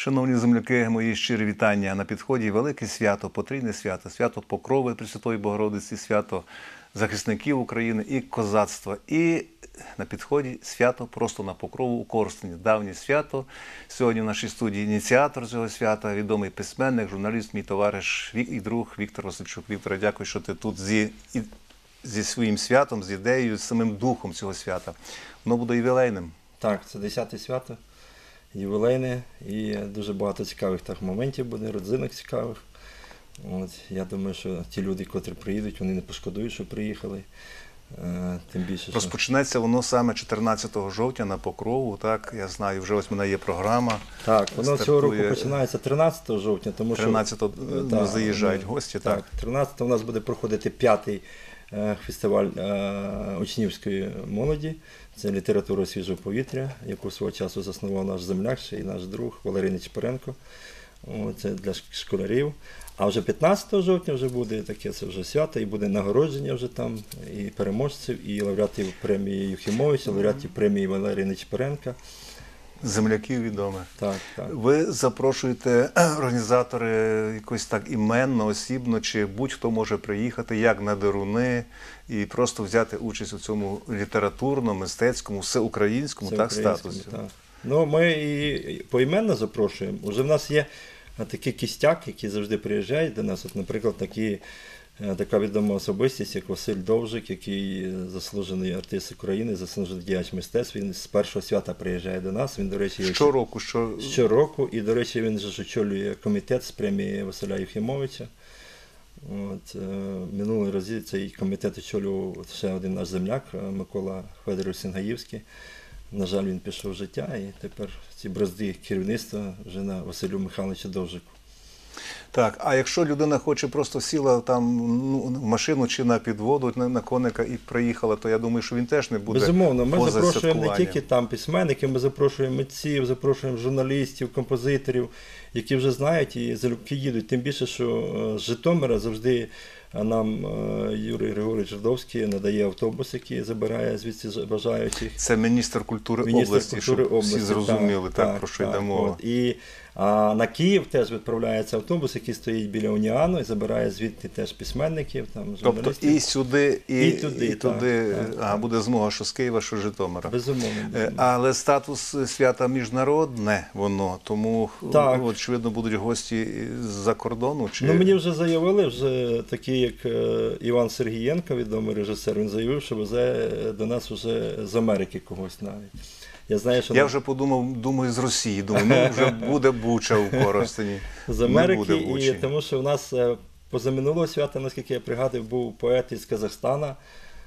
Шановні земляки, мої щирі вітання. На підході велике свято, потрійне свято, свято Покрови Пресвятої Богородиці, свято захисників України і козацтва. І на підході свято просто на Покрову у Коростені. Давнє свято. Сьогодні в нашій студії ініціатор цього свята, відомий письменник, журналіст, мій товариш і друг Віктор Васильчук. Віктор, дякую, що ти тут зі своїм святом, з ідеєю, з самим духом цього свята. Воно буде ювілейним. Так, це 10-те свято, ювілейне, і дуже багато цікавих так моментів буде, родзинок цікавих. Я думаю, що ті люди, котрі приїдуть, вони не пошкодують, що приїхали. Тим більше, що... Розпочнеться воно саме 14 жовтня на Покрову, так? Я знаю, вже ось в мене є програма. Так, воно цього року починається 13 жовтня, тому що... 13-го заїжджають гості, так? Так, 13-го у нас буде проходити 5-й фестиваль учнівської молоді. Це література свіжого повітря, яку свого часу заснував наш земляк і наш друг Валерій Нечипоренко. Це для школярів. А вже 15 жовтня вже буде таке, це вже свято, і буде нагородження вже там і переможців, і лауреатів премії Юхимовича, лауреатів премії Валерія Нечипоренка. Земляків відомих. Так, так. Ви запрошуєте організатори якось так іменно, осібно, чи будь-хто може приїхати, як на Деруни, і просто взяти участь у цьому літературному, мистецькому, всеукраїнському статусі? Так. Ну, ми і поіменно запрошуємо. Уже в нас є такий кістяк, який завжди приїжджають до нас. От, наприклад, така відома особистість, як Василь Довжик, який заслужений артист України, заслужений діяч мистецтв. Він з першого свята приїжджає до нас. Він, до речі, щороку. І, до речі, він ж очолює комітет з премії Василя Юхимовича. Минулий разі цей комітет очолював ще один наш земляк, Микола Федорович Сингаївський. На жаль, він пішов в життя, і тепер ці бразди керівництва вже на Василю Михайловичу Довжику. Так, а якщо людина хоче просто сіла там в машину чи на підводу, на коника і приїхала, то я думаю, що він теж не буде поза святкуванням. Безумовно, ми запрошуємо не тільки там письменників, ми запрошуємо митців, запрошуємо журналістів, композиторів, які вже знають і залюбки їдуть. Тим більше, що з Житомира завжди нам Юрій Григорович Жирдовський надає автобус, який забирає звідси бажаючих. Це міністр культури області, щоб всі зрозуміли, про що йде мова. А на Київ теж відправляється автобус, який стоїть біля Уніану і забирає звідти теж письменників, журналістів. Тобто і сюди, і туди буде змога, що з Києва, що з Житомира. Безумовно. Але статус свята міжнародне воно, тому, очевидно, будуть гості з-за кордону? Чи... Мені вже заявили, такий як Іван Сергієнко, відомий режисер, він заявив, що везе до нас вже з Америки когось навіть. Я вже думаю, з Росії, вже буде Буча у Коростені. З Америки, і тому що в нас позаминулого свята, наскільки я пригадую, був поет із Казахстана,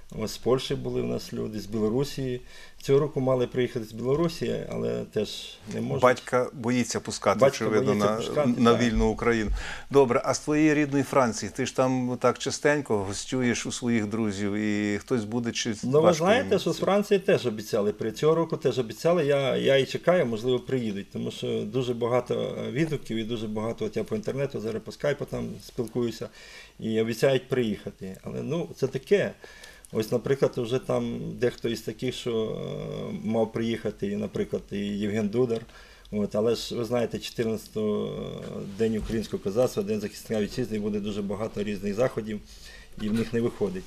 з Польщі були в нас люди, з Білорусі. Цього року мали приїхати з Білорусі, але теж не можуть. Батька боїться пускати, очевидно, на вільну Україну. Добре, а з твоєї рідної Франції, ти ж там так частенько гостюєш у своїх друзів, і хтось буде чи ви знаєте, що з Франції теж обіцяли, цього року теж обіцяли, я і чекаю, можливо, приїдуть, тому що дуже багато відгуків і дуже багато, я по інтернету, зараз по скайпу там спілкуюся, і обіцяють приїхати. Але, це таке. Ось, наприклад, вже там дехто із таких, що мав приїхати, наприклад, і Євген Дудар. Але ж, ви знаєте, 14-го День українського козацтва, День захисника вітчизни, буде дуже багато різних заходів, і в них не виходить.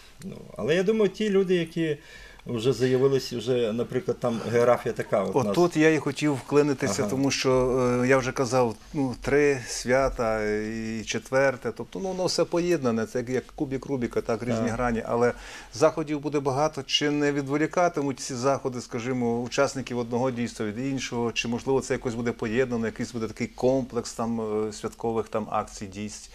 Але я думаю, ті люди, які вже заявилися, вже, наприклад, там географія така. Тут я і хотів вклинитися, тому що я вже казав, 3 свята і 4, тобто воно все поєднане, це як кубик Рубіка, так, різні грані, але заходів буде багато, чи не відволікатимуть ці заходи, скажімо, учасників одного дійства від іншого, чи можливо це якось буде поєднано, якийсь буде такий комплекс там святкових там акцій, дійств?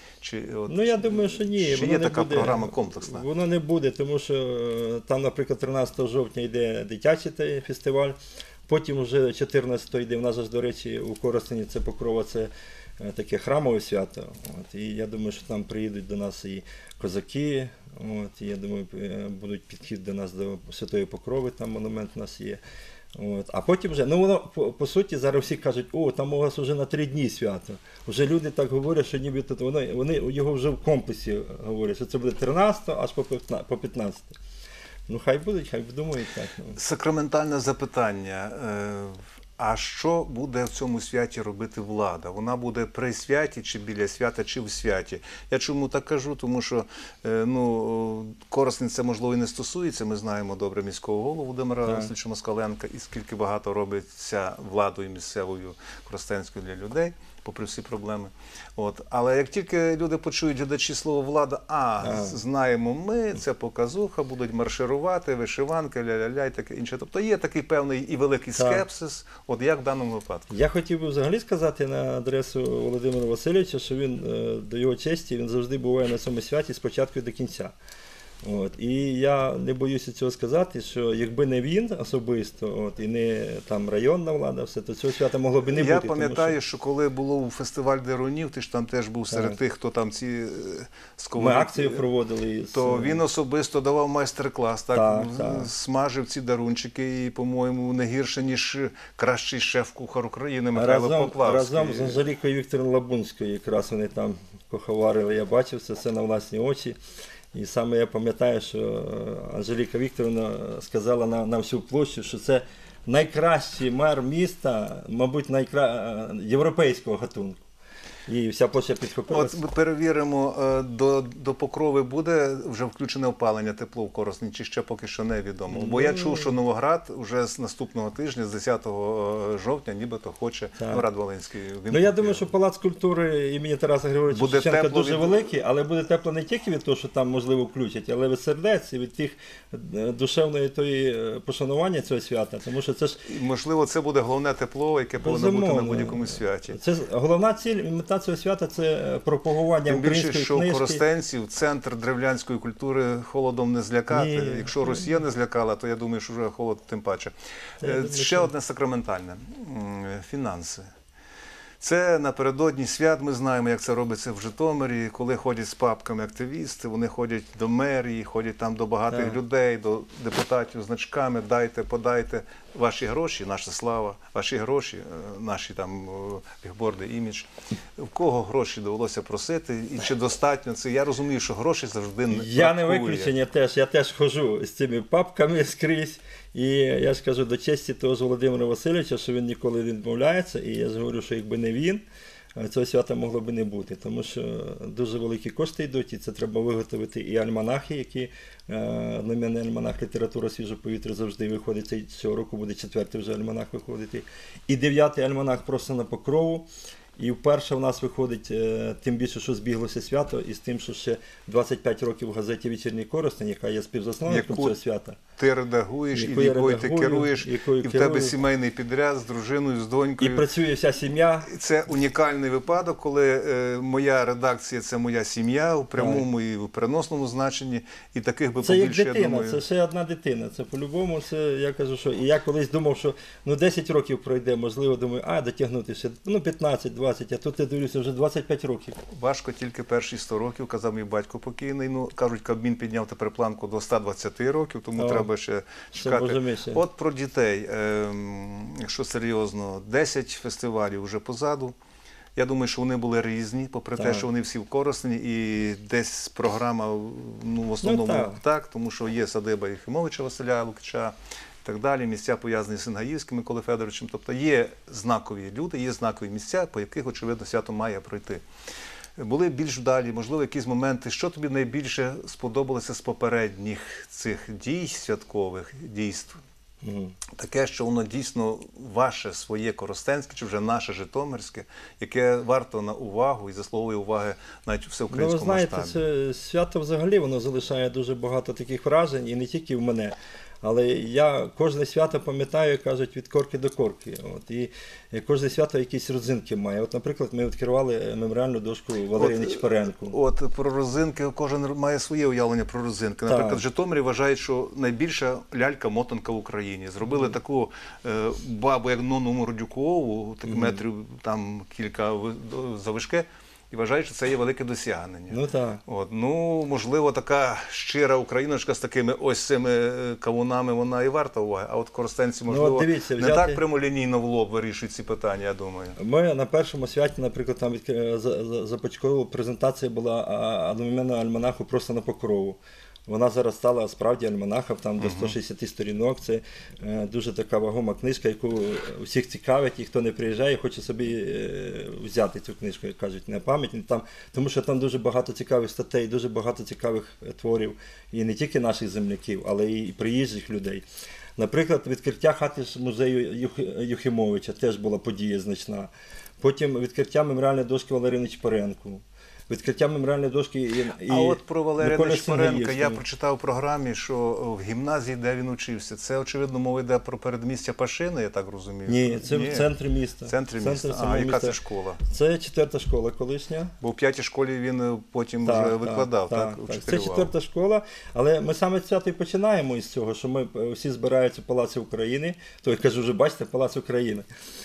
Я думаю, що ні. Чи є така програма комплексна? Воно не буде, тому що там, наприклад, 13 жовтня йде дитячий фестиваль, потім вже 14-го йде, в нас ж, до речі, у Коростені це Покрова, це таке храмове свято. І я думаю, що там приїдуть до нас і козаки, і я думаю, будуть підхід до нас до Святої Покрови, там монумент у нас є. А потім вже, воно, по суті, зараз всі кажуть, там у вас вже на 3 дні свято. Вже люди так говорять, що ніби тут, вони його вже в комплексі говорять, що це буде 13 аж по 15. Хай будуть, хай думають так. Сакраментальне запитання. А що буде в цьому святі робити влада? Вона буде при святі, чи біля свята, чи в святі? Я чому так кажу? Тому що Коростень це, можливо, і не стосується. Ми знаємо добре міського голову Володимира Васильовича Москаленка і скільки багато робиться владою місцевою коростенською для людей, попри всі проблеми. Але як тільки люди почують, глядачі, слово «влада», знаємо ми, це показуха, будуть марширувати, вишиванки, ля-ля-ля і таке інше. Тобто є такий певний і великий скепсис, як в даному випадку. Я хотів би взагалі сказати на адресу Володимира Васильовича, що він, до його честі, він завжди буває на цьому святі з початку і до кінця. І я не боюся цього сказати, що якби не він особисто, і не там районна влада, все, то цього свята могло б і не бути. Я пам'ятаю, що коли було фестиваль Дерунів, ти ж там теж був серед тих, хто там ці Ми акцію проводили. То він особисто давав майстер-клас, смажив ці дарунчики і, по-моєму, не гірше, ніж кращий шеф-кухар України Михайло Поплавський. Разом з Анжелікою Вікторівною Лабунською якраз вони там куховарили, я бачив це все на власні очі. І саме я пам'ятаю, що Анжеліка Вікторівна сказала на всю площу, що це найкращий мер міста, мабуть, європейського гатунку. І вся площа підхопилася. Ми перевіримо, до Покрови буде вже включене опалення, тепло в Коростені, чи ще поки що невідомо. Бо я чув, що Новоград вже з наступного тижня, з 10 жовтня, нібито хоче, Новоград Волинський. Я думаю, що Палац культури імені Тараса Григоровича Шевченка дуже великий, але буде тепло не тільки від того, що там, можливо, включать, але від сердець і від тих душевної пошанування цього свята. Тому що це ж... Можливо, це буде головне тепло, яке повинно бути на будь-якому святі. Це головна ціль і мета цього свята – це пропагування української книжки. Тим більше, що коростенців, центр древлянської культури, холодом не злякати. Якщо Росія не злякала, то я думаю, що вже холод тим паче. Ще одне сакраментальне – фінанси. Це напередодні свят, ми знаємо, як це робиться в Житомирі, коли ходять з папками активісти, вони ходять до мерії, ходять там до багатих людей, до депутатів з значками, дайте, подайте ваші гроші, наша слава, ваші гроші, наші там бігборди, імідж. В кого гроші довелося просити і чи достатньо це? Я розумію, що гроші завжди не Я не виключення теж, я теж ходжу з цими папками скрізь. І я ж кажу до честі того ж Володимира Васильовича, що він ніколи не відмовляється, і я ж говорю, що якби не він, цього свята могло б не бути, тому що дуже великі кошти йдуть, і це треба виготовити і альманахи, які, одноіменний альманах «Література свіже повітря» завжди виходить, цього року буде 4-й вже альманах виходити, і 9-й альманах «Просто на покрову». І вперше в нас виходить, тим більше, що збіглося свято, із тим, що ще 25 років в газеті «Вечірній Коростень», яка є співзасновником цього свята. Ти редагуєш, і якою ти керуєш, і в тебе сімейний підряд з дружиною, з донькою. І працює вся сім'я. Це унікальний випадок, коли моя редакція – це моя сім'я у прямому і в переносному значенні. І таких би побільше, я думаю. Це як дитина, це ще одна дитина. Це по-любому, я кажу, що... І я колись думав, що 10 років пройде, можливо, думаю, дотягнути ще, 15-20, а тут я дивлюся, вже 25 років. Важко тільки перші 100 років, казав мій батько покійний. Кажуть, Кабмін підняв тепер планку до 120 років, тому треба ще чекати. От про дітей, якщо серйозно, 10 фестивалів вже позаду. Я думаю, що вони були різні, попри те, що вони всі в Коростені, і десь програма, в основному так, тому що є садиба Єфимовича Василя Лукича, і так далі, місця пов'язані з Сингаївським Миколою Федоровичем. Тобто є знакові люди, є знакові місця, по яких, очевидно, свято має пройти. Були більш вдалі, можливо, якісь моменти. Що тобі найбільше сподобалося з попередніх цих дій, святкових дійств? Таке, що воно дійсно ваше, своє коростенське, чи вже наше житомирське, яке варто на увагу і заслуговує уваги навіть у всеукраїнському масштабі. Ви знаєте, це свято взагалі воно залишає дуже багато таких вражень, і не тільки в мене. Але я кожне свято пам'ятаю, кажуть, від корки до корки. І кожне свято якісь родзинки має. Наприклад, ми відкривали меморіальну дошку Валерії Нечипоренку. Про родзинки кожен має своє уявлення про родзинки. Наприклад, в Житомирі вважають, що найбільша лялька-мотанка в Україні. Зробили таку бабу, як Нону Мордюкову, метрів там кілька завишки. І вважають, що це є велике досягнення. Можливо, така щира україночка з такими ось цими кавунами, вона і варта уваги. А от коростенці, можливо, не так прямолінійно в лоб вирішують ці питання, я думаю. Ми на першому святі, наприклад, там започаткова презентація була одноіменного альманаху «Просто на покрову». Вона зараз стала справді альманахом, там до 160 сторінок. Це дуже така вагома книжка, яку всіх цікавить, і хто не приїжджає, хоче собі взяти цю книжку, як кажуть, на пам'ять. Тому що там дуже багато цікавих статей, дуже багато цікавих творів, і не тільки наших земляків, але і приїжджих людей. Наприклад, відкриття хати музею Юхимовича теж була подія значна. Потім відкриття меморіальної дошки Валерія Нечипоренку. Відкриття меморіальної дошки і А от про Валерія Миколи Нечипоренка я Сингаївського. прочитав в програмі, що в гімназії, де він учився, це, очевидно, мова йде про передмістя Пашини, я так розумію? Ні, це в центрі міста. В центрі міста. самого А яка міста. це школа? Це 4-та школа колишня. Бо в 5-й школі він потім вже викладав, так? Це Вчителював. 4-та школа, але ми саме свято і починаємо із цього, що ми всі збираються в Палаці України, то я кажу, вже бачите, Палац України.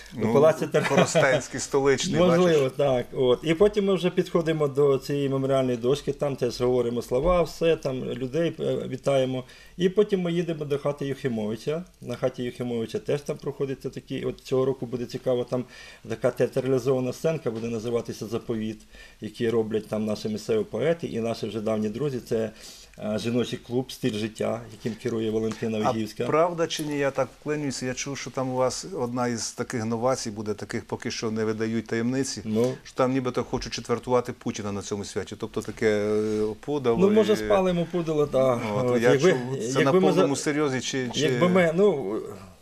Коростенський, столичний, Можливо, бачиш? так. От. І потім ми вже підходимо до цієї меморіальної дошки, там теж говоримо слова, все, там людей вітаємо. І потім ми їдемо до хати Юхимовича. На хаті Юхимовича теж там проходиться такі, от цього року буде цікаво, там така театралізована сценка, буде називатися «Заповіт», які роблять там наші місцеві поети і наші вже давні друзі. Це жіночий клуб «Стиль життя», яким керує Валентина Вігівська. А правда чи ні, я так вклинююся, я чув, що там у вас одна із таких новацій буде, таких поки що не видають таємниці, що там нібито хочуть четвертувати Путіна на цьому святі, тобто таке пудало. Ну, може, спалимо пудало, так. Я чув, це на повному серйозі чи... Якби ми, ну,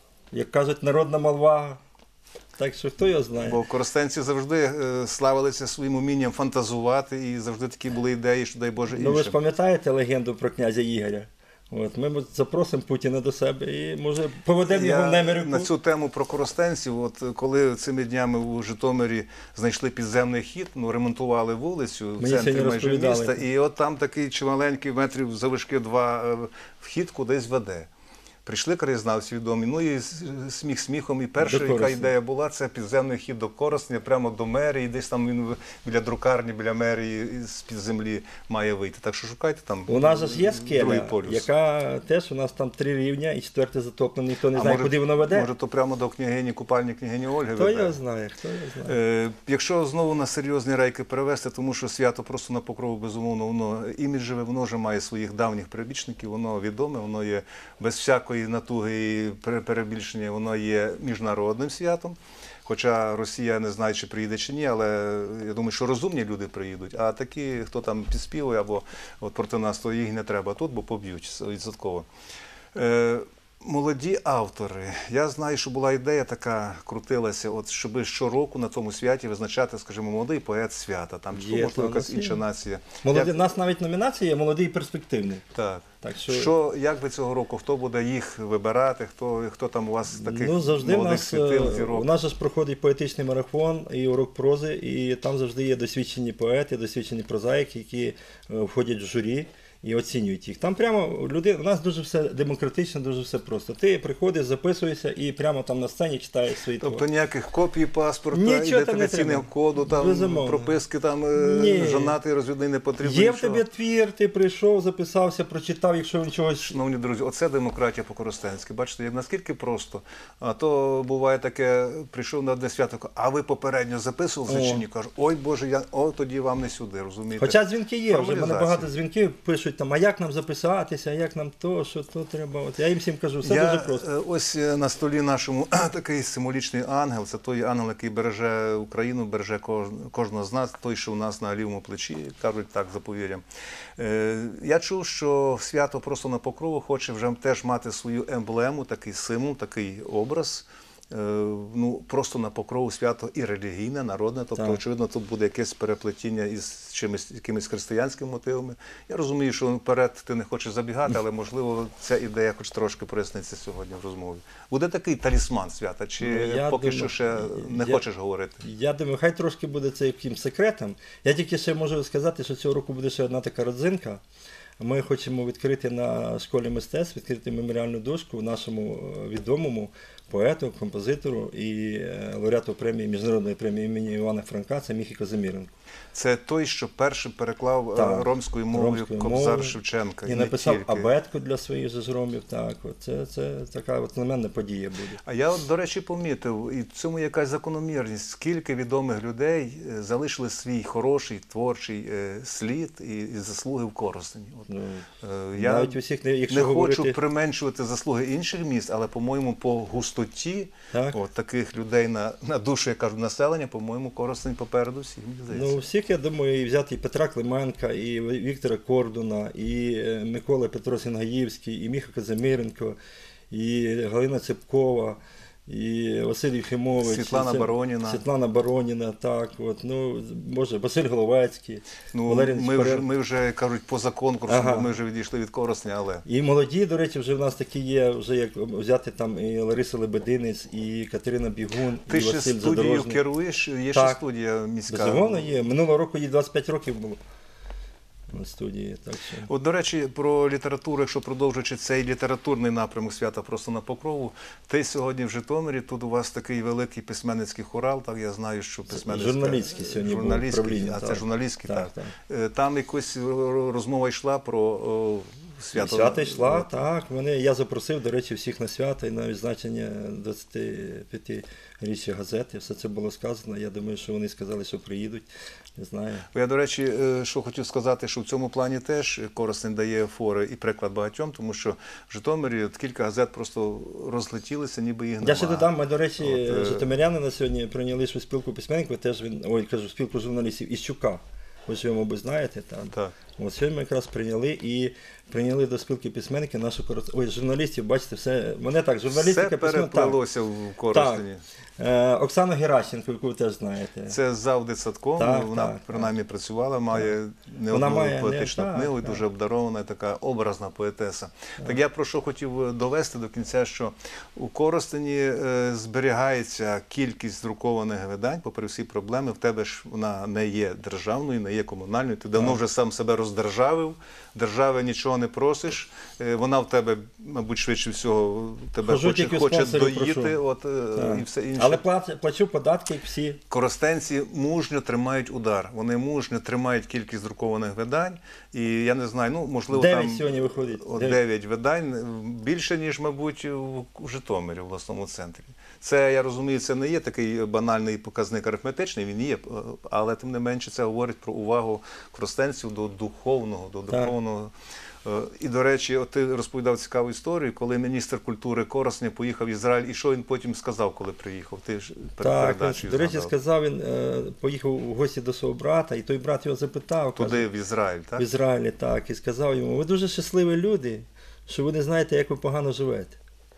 як кажуть, народна молва, так що хто його знає. Бо коростенці завжди славилися своїм умінням фантазувати, і завжди такі були ідеї, що дай Боже іншим. Ну ви ж пам'ятаєте легенду про князя Ігоря? От, ми запросимо Путіна до себе і, може, поведемо його в Немирівку. На цю тему про коростенців, от коли цими днями у Житомирі знайшли підземний хід, ну, ремонтували вулицю в центрі майже міста, і от там такий чималенький, метрів завишки 2 вхід кудись веде. Прийшли краєзнавці відомі, ну і сміх сміхом, і перша яка ідея була, це підземний хід до Коростеня, прямо до мерії, десь там він біля друкарні, біля мерії, з-під землі має вийти. Так що шукайте там. У нас ж є скеля, яка теж, у нас там 3 рівня, і 4-й затоплений, ніхто не знає, куди воно веде. Може, то прямо до княгині, купальні княгині Ольги веде. Хто його знає, хто його знає. Якщо знову на серйозні рейки перевести, тому що свято просто на Покрову, безумовно, воно іміджеве, воно вже має своїх давніх прибічників, воно відоме, воно є без всякої натуги і перебільшення, воно є міжнародним святом. Хоча Росія не знає, чи приїде, чи ні, але я думаю, що розумні люди приїдуть, а такі, хто там підспівує або от проти нас, то їх не треба тут, бо поб'ють відсотково. Молоді автори. Я знаю, що була ідея така, крутилася, от, щоб щороку на тому святі визначати, скажімо, молодий поет свята, там, чи можливо якась інша нація. У нас навіть номінація є «Молодий і перспективний». Так. Як би цього року, хто буде їх вибирати, хто там у вас таких молодих світил, зірок? У нас ж проходить поетичний марафон і урок прози, і там завжди є досвідчені поети, досвідчені прозаїки, які входять в журі і оцінюють їх. Там прямо у нас дуже все демократично, дуже все просто. Ти приходиш, записуєшся і прямо там на сцені читаєш свої твори. Тобто ніяких копій паспорта, ідентифікаційного коду, там, прописки, там, жонатий, розвідний не потрібно. Є в тебе твір, ти прийшов, записався, прочитав, якщо він чогось... Шановні друзі, оце демократія по-коростенськи. Бачите, наскільки просто. А то буває таке, прийшов на одне свято, а ви попередньо записували чи ні? Кажу, ой Боже, тоді вам не сюди, розумієте? Хоча дзвінки є, вже в мене багато дзвінків пишуть, там, а як нам записатися, як нам то, що то треба. От я їм всім кажу, все дуже просто. Ось на столі нашому такий символічний ангел, це той ангел, який береже Україну, береже кожного з нас, той, що у нас на лівому плечі, кажуть так, за повір'ям. Я чув, що свято просто на Покрову хоче вже теж мати свою емблему, такий символ, такий образ. Ну, просто на Покрову свято і релігійне, народне, тобто, очевидно, тут буде якесь переплетіння із чимось, якимись християнськими мотивами. Я розумію, що вперед ти не хочеш забігати, але, можливо, ця ідея хоч трошки проясниться сьогодні в розмові. Буде такий талісман свята, чи поки що ще не хочеш говорити? Я думаю, хай трошки буде це якимсь секретом. Я тільки ще можу сказати, що цього року буде ще одна така родзинка. Ми хочемо відкрити на школі мистецтв, відкрити меморіальну дошку нашому відомому поету, композитору і лауреату премії, міжнародної премії імені Івана Франка, це Міхі Казиміренко. Це той, що перший переклав Так, ромською мовою ромською Кобзар мовою. Шевченка. І не написав тільки. абетку для своїх же ж ромів. Так, от це така от знаменна подія буде. А я, от, до речі, помітив, і в цьому якась закономірність, скільки відомих людей залишили свій хороший творчий слід і заслуги в Коростені. От, Ну, я навіть усіх, якщо не говорити... хочу применшувати заслуги інших міст, але, по-моєму, по густоті Так. от, таких людей на душу, я кажу, населення, по-моєму, Коростень попереду всіх, мені здається. Ну, всіх, я думаю, і взяти і Петра Клименка, і Віктора Кордуна, і Микола Петро Сінгаївський, і Міха Казимиренко, і Галина Цепкова, і Василь Єфімович, Світлана Бароніна. Світлана Бароніна, так, от, ну, Боже, Василь Головецький, Ну, Валерій ми вже, кажуть, поза конкурсом, Ага. бо ми вже відійшли від Коростня, але... І молоді, до речі, вже в нас такі є, вже як взяти там і Лариса Лебединець, і Катерина Бігун, Ти і ще Василь студією Задорожний. керуєш, є Так. ще студія міська. Безумовно є. Минулого року їй 25 років було на студії. Так що... От, до речі, про літературу, якщо продовжуючи цей літературний напрямок свята просто на Покрову, ти сьогодні в Житомирі, тут у вас такий великий письменницький хорал, так я знаю, що письменницький. Журналістський сьогодні був управління, а це так. журналістський, так. Так, Там якась розмова йшла про свято. Свято йшла, так. Я запросив, до речі, всіх на свято і на відзначення 25-річчя газети. Все це було сказано. Я думаю, що вони сказали, що приїдуть. Не знаю. Я, до речі, що хотів сказати, що в цьому плані теж Коростень дає фори і приклад багатьом, тому що в Житомирі от кілька газет просто розлетілися, ніби їх немає. Я ще додам, ми, до речі, От, житомиряни на сьогодні прийняли свою спілку письменників, теж спілку журналістів Іщука. Ви ж його, мабуть, знаєте. Там. Так. От сьогодні ми якраз прийняли до спілки письменників нашу журналістів, бачите, все, мене так, журналістика, Все письменник, переплелося в Коростені. Оксану Геращенко, яку ви теж знаєте. Це зав дитсадком, Так, вона так, принаймні працювала, має не Вона одну має, поетичну так, книгу і так. дуже обдарована, така образна поетеса. Так я про що хотів довести до кінця, що у Коростені зберігається кількість друкованих видань, попри всі проблеми, в тебе ж вона не є державною, не є комунальною, ти давно вже сам себе роздержавив, держави нічого не просиш, вона в тебе, мабуть, швидше всього, тебе Хожу тільки хоче спонсорів доїти, прошу. от, Так. і все інше. Але плачу податки, як всі. Коростенці мужньо тримають удар. Вони мужньо тримають кількість друкованих видань. І я не знаю, ну можливо 9 там сьогодні виходить. 9 видань, більше, ніж, мабуть, в Житомирі, в обласному центрі. Це, я розумію, це не є такий банальний показник арифметичний, він є, але тим не менше це говорить про увагу коростенців до духовного, до духовного. І, до речі, от ти розповідав цікаву історію, коли міністр культури Коростеня поїхав в Ізраїль, і що він потім сказав, коли приїхав? Ти ж перед Так, передачею до речі, згадав. сказав, він поїхав в гості до свого брата, і той брат його запитав, Туди, каже, в Ізраїль, так? в Ізраїлі, так, і сказав йому, ви дуже щасливі люди, що ви не знаєте, як ви погано живете.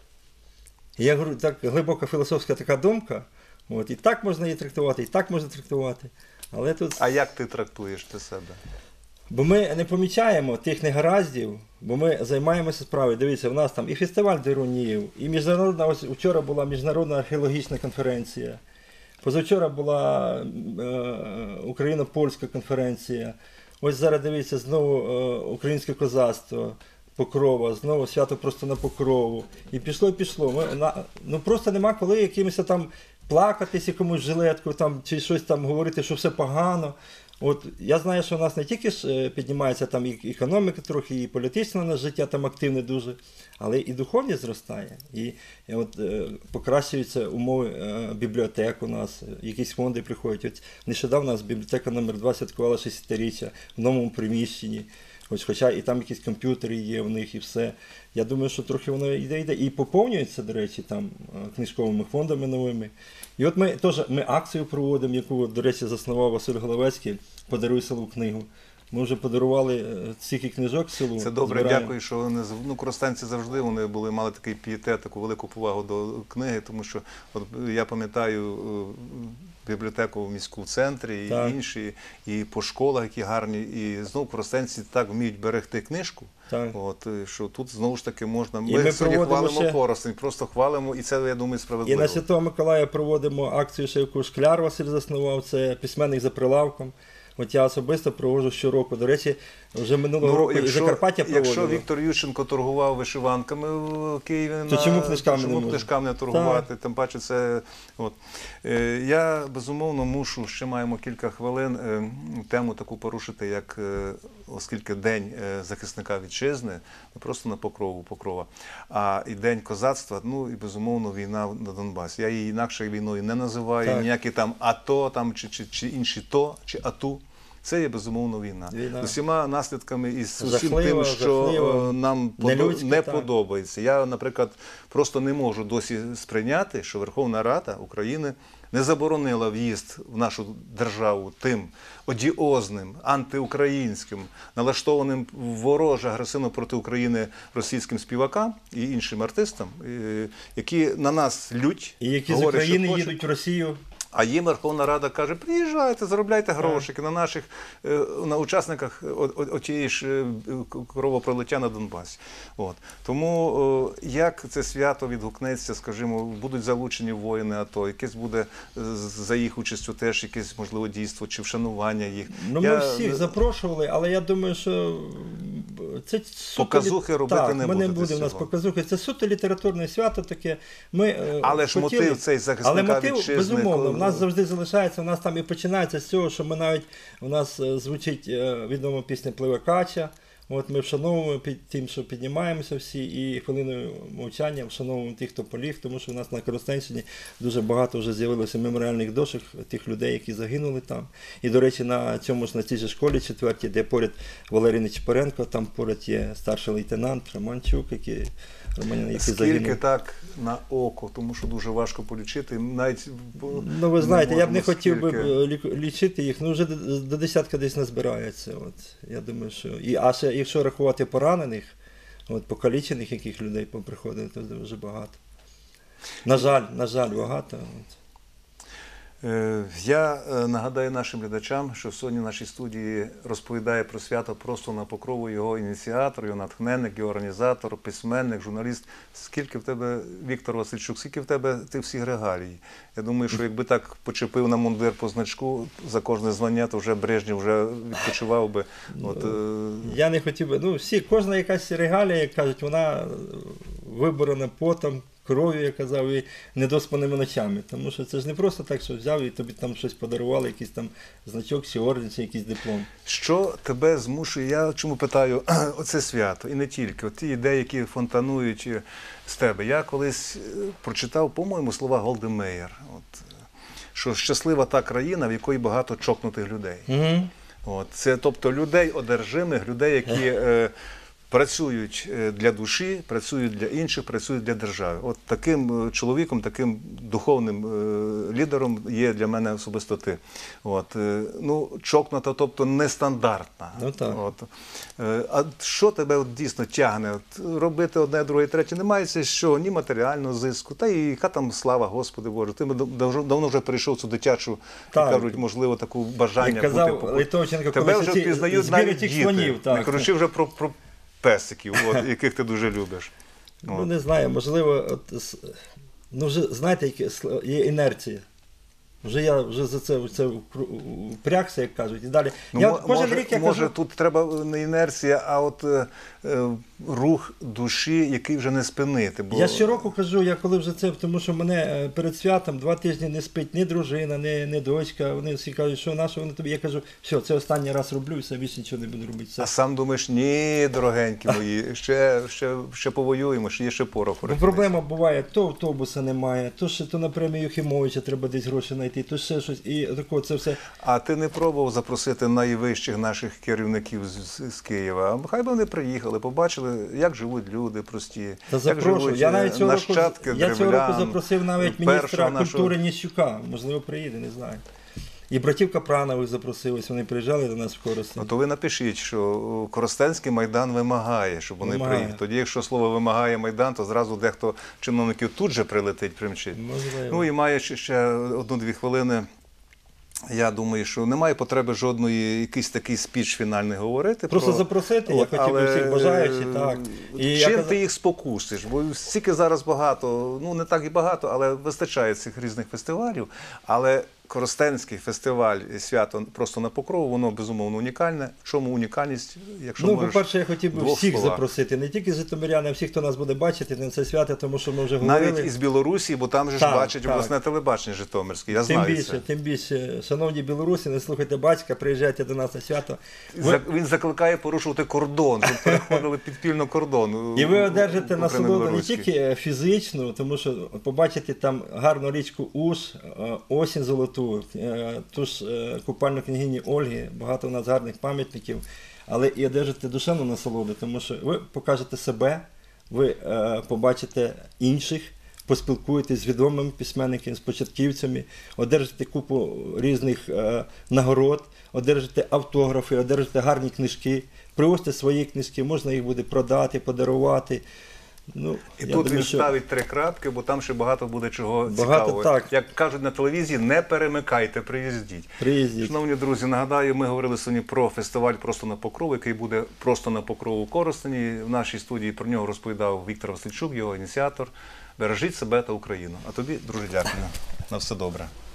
І я говорю, так глибока філософська така думка, от, і так можна її трактувати, і так можна трактувати. Але тут... А як ти трактуєш для себе? Бо ми не помічаємо тих негараздів, бо ми займаємося справою. Дивіться, в нас там і фестиваль Дерунів, і міжнародна, ось вчора була міжнародна археологічна конференція, позавчора була Україно-польська конференція, ось зараз дивіться знову українське козацтво, Покрова, знову свято просто на Покрову. І пішло. Ну просто нема коли якимось там плакатись якомусь жилетку там, чи щось там говорити, що все погано. От я знаю, що у нас не тільки ж піднімається там і економіка трохи, і політичне наше життя там активне дуже, але і духовність зростає. І от покращуються умови бібліотек у нас, якісь фонди приходять. От нещодавно у нас бібліотека номер 2 святкувала 60-річчя в новому приміщенні. Ось, хоча і там якісь комп'ютери є в них і все. Я думаю, що трохи воно йде. І поповнюється, до речі, там книжковими фондами новими. І от ми акцію проводимо, яку, до речі, заснував Василь Головецький, «Подаруй селу книгу». Ми вже подарували стільки книжок селу. Це добре, збираємо. дякую, що вони, коростенці завжди мали такий пієтет, таку велику повагу до книги, тому що от, я пам'ятаю бібліотеку в міському центрі і інші, і по школах, які гарні, і знову коростенці так вміють берегти книжку, от, що тут знову ж таки можна, ми сьогодні хвалимо Коростень, просто хвалимо, і це, я думаю, справедливо. І на Святого Миколая проводимо акцію, ще яку Шкляр Василь заснував, це письменник за прилавком. От я особисто проводжу щороку. До речі, Вже минулого року і Закарпаття проводило. Якщо Віктор Ющенко торгував вишиванками в Києві, То чому книжками не чому можна? книжками не торгувати? Тим паче це... От. Я, безумовно, мушу, ще маємо кілька хвилин, тему таку порушити, як, оскільки День захисника вітчизни, не просто на Покрова, а і День козацтва, ну і, безумовно, війна на Донбасі. Я її інакше війною не називаю, Так. ніякі там АТО, там, чи інші ТО, чи АТУ. Це є, безумовно, війна. З усіма наслідками і з усім тим, що нам не подобається. Я, наприклад, просто не можу досі сприйняти, що Верховна Рада України не заборонила в'їзд в нашу державу тим одіозним, антиукраїнським, налаштованим вороже, агресивно проти України російським співакам і іншим артистам, які на нас лють. І які з України їдуть в Росію. А їм Верховна Рада каже, приїжджайте, заробляйте грошики на учасниках отієї ж кровопролиття на Донбасі. От. Тому як це свято відгукнеться, скажімо, будуть залучені воїни АТО, якесь буде за їх участю теж якесь, можливо, дійство чи вшанування їх. Ну, ми всіх запрошували, але я думаю, що це показухи робити не буде. Ми не буде у нас показухи. Це суто літературне свято таке. Але ж мотив цей захисника вітчизни. Безумовно, в нас завжди залишається, у нас там і починається з цього, що ми навіть, у нас звучить відома пісня «Пливе кача». От ми вшановуємо тим, що піднімаємося всі, і хвилиною мовчання вшановуємо тих, хто поліг, тому що у нас на Коростенщині дуже багато вже з'явилося меморіальних дошок тих людей, які загинули там. І, до речі, на цій же школі 4-й, де поряд Валерій Нечипоренко, там поряд є старший лейтенант Романчук, який Скільки так на око, тому що дуже важко полічити. Навіть ну, ви знаєте, я б не хотів би лічити їх, ну вже до десятка десь не збирається. От, я думаю, що... А ще, якщо рахувати поранених, от, покалічених яких людей поприходили, то дуже багато. На жаль, багато. От. Я нагадаю нашим глядачам, що сьогодні в нашій студії розповідає про свято просто на Покрову його ініціатор, його натхненник, його організатор, письменник, журналіст. Скільки в тебе, Віктор Васильчук, скільки в тебе тих всіх регалій? Я думаю, що якби так почепив на мундир по значку за кожне звання, то вже Брежнєв вже відпочивав би. От, я не хотів би, кожна якась регалія, як кажуть, вона виборена потом, кров'ю, я казав, і недоспаними ночами. Тому що це ж не просто так, що взяв і тобі там щось подарували, якийсь там значок, чи орден, чи якийсь диплом. Що тебе змушує, я чому питаю, оце свято, і не тільки, ті ідеї, які фонтанують з тебе. Я колись прочитав, по-моєму, слова Голди Меїр, що щаслива та країна, в якої багато чокнутих людей. Це, тобто, людей одержимих, людей, які... працюють для душі, працюють для інших, працюють для держави. От таким чоловіком, таким духовним лідером є для мене особисто ти. От. Чокнута, тобто нестандартна. От. А що тебе дійсно тягне? Робити одне, друге, третє? Немає що, ні матеріального зиску, та і яка там слава, Господи Боже. Ти давно вже перейшов цю дитячу, кажуть, можливо, таку бажання бути. Як казав Литовченко, тебе вже впізнають навіть діти, не кажучи вже про песиків, яких ти дуже любиш. Ну, не знаю, можливо, вже, знаєте, є інерція. Вже за це впрягся, як кажуть, і далі. Може, тут треба не інерція, а от рух душі, який вже не спинити. Я щороку кажу, я коли вже це, тому що мене перед святом 2 тижні не спить ні дружина, ні дочка. Вони всі кажуть, що на що вони тобі. Я кажу, все, це останній раз роблю, і все, більше нічого не буду робити. А сам думаєш, ні, дорогенькі мої, ще повоюємо, є ще порох. Проблема буває, то автобуса немає, то на премію Юхимовича треба десь гроші знайти, то ще щось, і тако це все. А ти не пробував запросити найвищих наших керівників з Києва? Хай би вони приїхали, побачили, як живуть люди прості, як живуть нащадки древлян. Я цього року запросив навіть міністра культури Ніщука, можливо, приїде, не знаю. І братів Капранових запросились, вони приїжджали до нас в Коростень. То ви напишіть, що Коростенський Майдан вимагає, щоб вони приїхали. Тоді, якщо слово «вимагає Майдан», то зразу дехто чиновників тут же прилетить, примчить. Ну і має ще 1-2 хвилини. Я думаю, що немає потреби жодної якийсь такий спіч фінальний говорити. Просто запросити, я хотів би всіх бажаючих, так. Чим ти їх спокусиш? Бо стільки зараз багато, не так і багато, але вистачає цих різних фестивалів. Але Коростенський фестиваль «Свято просто на покрову», воно безумовно унікальне. В чому унікальність, якщо Ну, можеш по-перше, я хотів в би двох всіх словах? запросити, не тільки житомирян, а всіх, хто нас буде бачити на це свято, тому що ми вже говорили. Навіть із Білорусі, бо там же ж Так, бачать так. обласне телебачення житомирське, я знаю це. Тим більше, шановні білоруси, не слухайте батька, приїжджайте до нас на свято. Він закликає порушувати кордон, щоб переходили підпільно кордон. І ви одержите України насолоду не білоруської. тільки фізичну, тому що побачите там гарну річку Уж, осінь золоту, ту ж купальну княгині Ольги, багато у нас гарних пам'ятників, але і одержите душевну насолоду, тому що ви покажете себе, ви побачите інших, поспілкуєтесь з відомими письменниками, з початківцями, одержите купу різних нагород, одержите автографи, одержите гарні книжки, привозьте свої книжки, можна їх буде продати, подарувати. Ну, І я тут думаю, він що ставить 3 крапки, бо там ще багато буде чого Багато, цікавого. так. Як кажуть на телевізії, не перемикайте, приїздіть. приїздіть. Шановні друзі, нагадаю, ми говорили сьогодні про фестиваль «Просто на покрову», який буде просто на покрову у Коростені. В нашій студії про нього розповідав Віктор Васильчук, його ініціатор. Бережіть себе та Україну. А тобі, друже, дякую. На все добре.